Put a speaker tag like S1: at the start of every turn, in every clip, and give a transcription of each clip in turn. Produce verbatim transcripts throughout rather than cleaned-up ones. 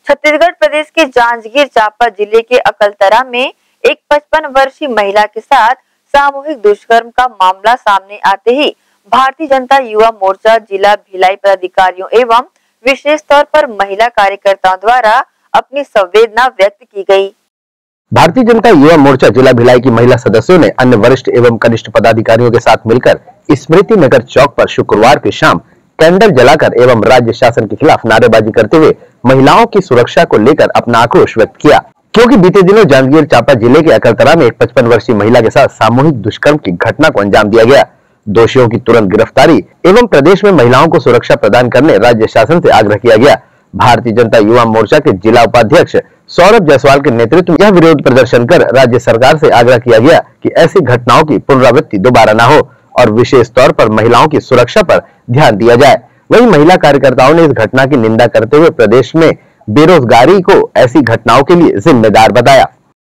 S1: छत्तीसगढ़ प्रदेश के जांजगीर चांपा जिले के अकलतरा में एक पचपन वर्षीय महिला के साथ सामूहिक दुष्कर्म का मामला सामने आते ही भारतीय जनता युवा मोर्चा जिला भिलाई पदाधिकारियों एवं विशेष तौर पर महिला कार्यकर्ताओं द्वारा अपनी संवेदना व्यक्त की गई।
S2: भारतीय जनता युवा मोर्चा जिला भिलाई की महिला सदस्यों ने अन्य वरिष्ठ एवं कनिष्ठ पदाधिकारियों के साथ मिलकर स्मृति नगर चौक पर शुक्रवार की शाम कैंडल जलाकर एवं राज्य शासन के खिलाफ नारेबाजी करते हुए महिलाओं की सुरक्षा को लेकर अपना आक्रोश व्यक्त किया, क्योंकि बीते दिनों जांजगीर चांपा जिले के अकलतरा में एक पचपन वर्षीय महिला के साथ सामूहिक दुष्कर्म की घटना को अंजाम दिया गया। दोषियों की तुरंत गिरफ्तारी एवं प्रदेश में महिलाओं को सुरक्षा प्रदान करने राज्य शासन से आग्रह किया गया। भारतीय जनता युवा मोर्चा के जिला उपाध्यक्ष सौरभ जायसवाल के नेतृत्व में यह विरोध प्रदर्शन कर राज्य सरकार से आग्रह किया गया कि ऐसी घटनाओं की पुनरावृत्ति दोबारा न हो और विशेष तौर पर महिलाओं की सुरक्षा पर ध्यान दिया जाए। वहीं महिला कार्यकर्ताओं ने इस घटना की निंदा करते हुए प्रदेश में बेरोजगारी को ऐसी घटनाओं के लिए जिम्मेदार बताया।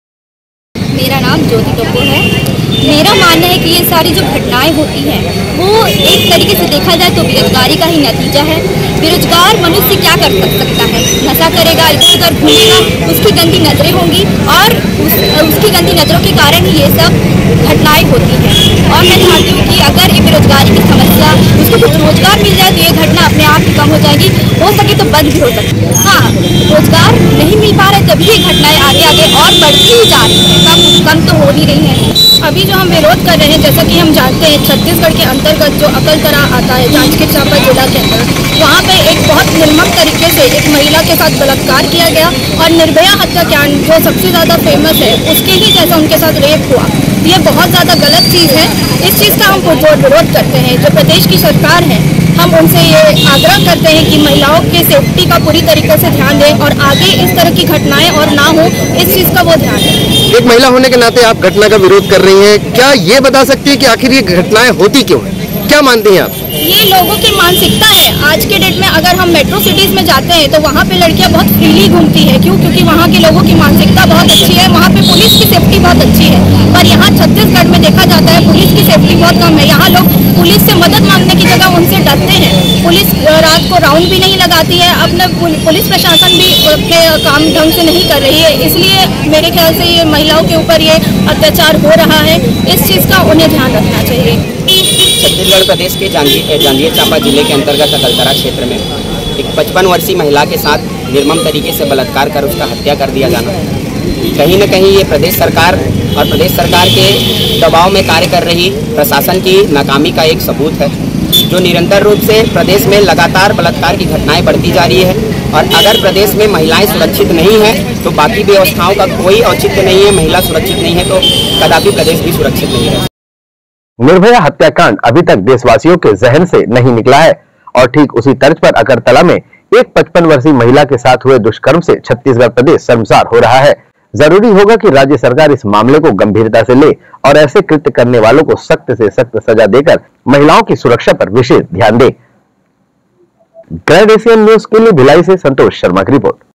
S3: मेरा नाम ज्योति टोपो है। मेरा मानना है कि ये सारी जो घटनाएं होती हैं वो एक तरीके से देखा जाए तो बेरोजगारी का ही नतीजा है। बेरोजगार मनुष्य क्या कर सकता है? नशा करेगा, इधर उधर घूमेगा, उसकी गंदी नजरें होंगी और उस, उसकी गंदी नजरों के कारण ही ये सब घटनाएं होती हैं। और मैं चाहती हूँ कि अगर ये बेरोजगारी की समस्या उसको कुछ रोजगार मिल जाए तो ये घटना अपने आप ही कम हो जाएगी, हो सके तो बंद भी हो सकती है। हाँ, रोजगार नहीं मिल पा रहा है तभी ये घटनाएं आगे आगे और बढ़ती ही जा रही है, कम कम तो हो नहीं रही है। अभी जो हम विरोध कर रहे हैं, जैसा कि हम जानते हैं छत्तीसगढ़ के अंतर्गत जो अकलतरा आता है जांजगीर चांपा जिला के अंदर, वहाँ पे एक बहुत निर्मम तरीके से एक महिला के साथ बलात्कार किया गया और निर्भया हत्याकांड जो सबसे ज़्यादा फेमस है उसके ही जैसा उनके साथ रेप हुआ। ये बहुत ज़्यादा गलत चीज़ है। इस चीज़ का हम पुरजोर विरोध करते हैं। जो प्रदेश की सरकार है, हम उनसे ये आग्रह करते हैं कि महिलाओं के सेफ्टी का पूरी तरीके से ध्यान दें और आगे इस तरह की घटनाएं और ना हो, इस चीज़ का वो ध्यान दें।
S2: एक महिला होने के नाते आप घटना का विरोध कर रही हैं, क्या ये बता सकती है कि आखिर ये घटनाएं होती क्यों है? क्या मानते हैं आप?
S3: ये लोगों की मानसिकता है। आज के डेट में अगर हम मेट्रो सिटीज में जाते हैं तो वहाँ पे लड़कियाँ बहुत फ्रीली घूमती है। क्यों? क्योंकि वहाँ के लोगों की मानसिकता बहुत अच्छी है, वहाँ पे पुलिस की सेफ्टी बहुत अच्छी है। पर यहाँ छत्तीसगढ़ में देखा जाता है पुलिस की सेफ्टी बहुत कम है। यहाँ लोग पुलिस से मदद मांगने की जगह उनसे डरते हैं। पुलिस रात को राउंड भी नहीं लगाती है, अपना पुलिस प्रशासन भी अपने काम ढंग से नहीं कर रही है। इसलिए मेरे ख्याल से ये महिलाओं के ऊपर ये अत्याचार हो रहा है। इस चीज़ का उन्हें ध्यान रखना चाहिए।
S4: छत्तीसगढ़ प्रदेश के जांजगीर जांजगीर चांपा जिले के अंतर्गत अकलतरा क्षेत्र में एक पचपन वर्षीय महिला के साथ निर्मम तरीके से बलात्कार कर उसका हत्या कर दिया जाना कहीं न कहीं ये प्रदेश सरकार और प्रदेश सरकार के दबाव में कार्य कर रही प्रशासन की नाकामी का एक सबूत है, जो निरंतर रूप से प्रदेश में लगातार बलात्कार की घटनाएं बढ़ती जा रही है। और अगर प्रदेश में महिलाएं सुरक्षित नहीं है तो बाकी व्यवस्थाओं का कोई औचित्य नहीं है। महिला सुरक्षित नहीं है तो कदापि प्रदेश भी सुरक्षित नहीं है।
S2: निर्भया हत्याकांड अभी तक देशवासियों के जहन से नहीं निकला है और ठीक उसी तर्ज पर अकलतरा में एक पचपन वर्षीय महिला के साथ हुए दुष्कर्म से छत्तीसगढ़ प्रदेश शर्मसार हो रहा है। जरूरी होगा कि राज्य सरकार इस मामले को गंभीरता से ले और ऐसे कृत्य करने वालों को सख्त से सख्त सजा देकर महिलाओं की सुरक्षा पर विशेष ध्यान दे। ग्रैंड एशियन न्यूज के लिए भिलाई से संतोष शर्मा की रिपोर्ट।